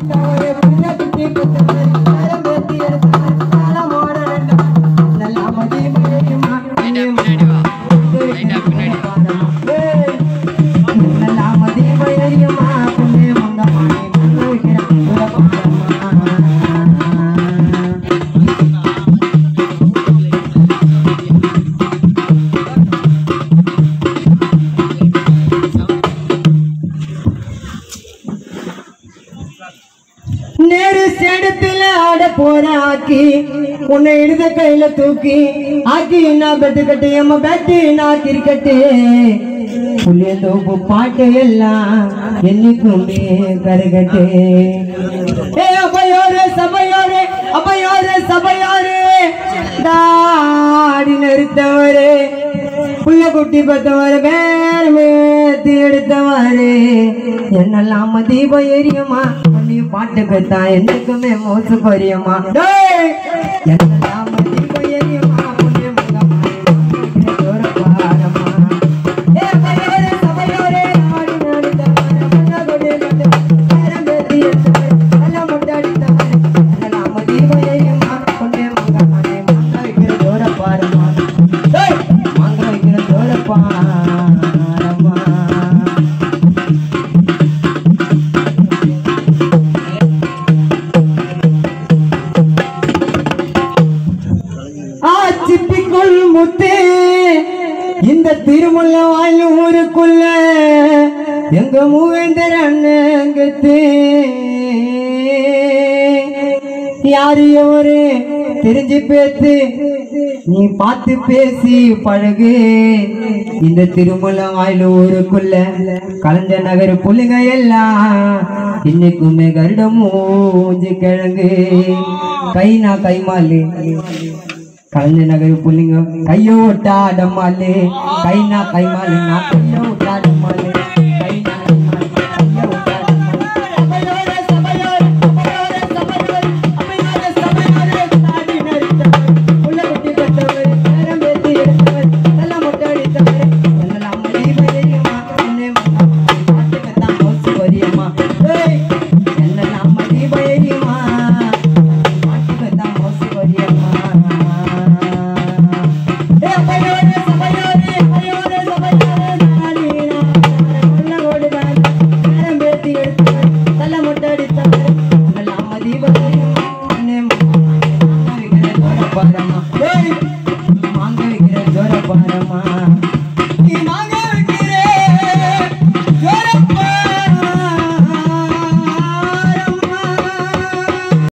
உன்னை எடுத்த கையில தூக்கி ஆக்கி நான் பெட்டு கட்டு எம்ம பேட்டு நான் கிரிக்கெட்டு புளியந்தோப்பு பாட்டு எல்லாம் என்னைக்குமே கருகட்டு அபையோரு சபையோரு அபையோரு சபையோரு தாடி நிறுத்தவரு புள்ள குட்டி பத்தவரு வேற மேத்தி எடுத்தவரு என்னெல்லாம் தீபம் எரியுமா நீ பாட்டுக்கு தான் என்னைக்குமே மோசு கொரியுமா என்னெல்லாம் தீபம் எரியுமா இந்த திருமுல்ல வாழ் ஊருக்குள்ள எங்க மூவேந்தர் அண்ணங்கத்து யாரு எவரு தெரிஞ்சு பேத்து நீ பார்த்து பேசி பழகு இந்த திருமுல்ல வாழ் ஊருக்குள்ள கலந்த நகர் புள்ளிங்க எல்லாம் இன்னைக்குமே கருடமூஞ்சி கிழங்கு கைனா கைமாலு கலந்த நகர் புள்ளிங்க கையோட்டாடமாலே கைனா கைமாலு நான் கையோட்டாடமாலே